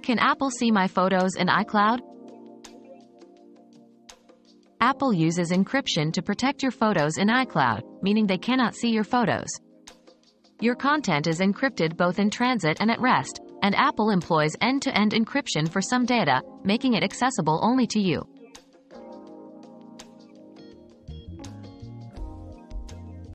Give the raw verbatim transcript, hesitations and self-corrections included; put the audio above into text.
Can Apple see my photos in iCloud? Apple uses encryption to protect your photos in iCloud, meaning they cannot see your photos. Your content is encrypted both in transit and at rest, and Apple employs end-to-end encryption for some data, making it accessible only to you.